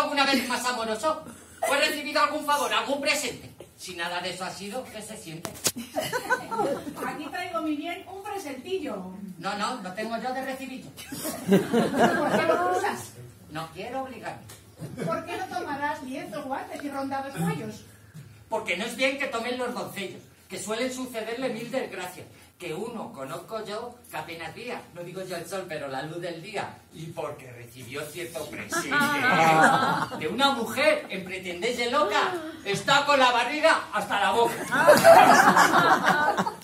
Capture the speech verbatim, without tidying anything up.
alguna vez más amoroso? ¿O he recibido algún favor, algún presente? Si nada de eso ha sido, ¿qué se siente? Aquí traigo, mi bien, un presentillo. No, no, no tengo yo de recibirlo. ¿Por qué lo usas? No quiero obligarme. ¿Por qué no tomarás lienzos, guantes y rondados cuellos? Porque no es bien que tomen los doncellos, que suelen sucederle mil desgracias. Que uno, conozco yo, que apenas día, no digo yo el sol, pero la luz del día, y porque recibió cierto presente de una mujer en pretendelle loca, está con la barriga hasta la boca.